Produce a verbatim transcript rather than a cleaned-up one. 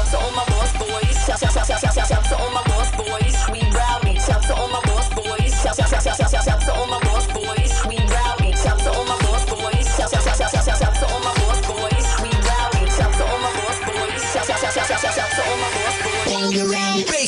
to all my lost boys. Shout, shout, shout, shout, shout, shout to all my lost boys. We rowdy. Shout to all my lost boys. Shout, shout, shout, shout, shout, shout, shout to all my lost boys. We rowdy. Shout to all my lost boys. Shout, shout, shout, shout, shout, shout, shout to all my lost boys. We rowdy. Shout to all my lost boys. Shout, shout, shout, shout, shout, shout, shout to all my lost boys.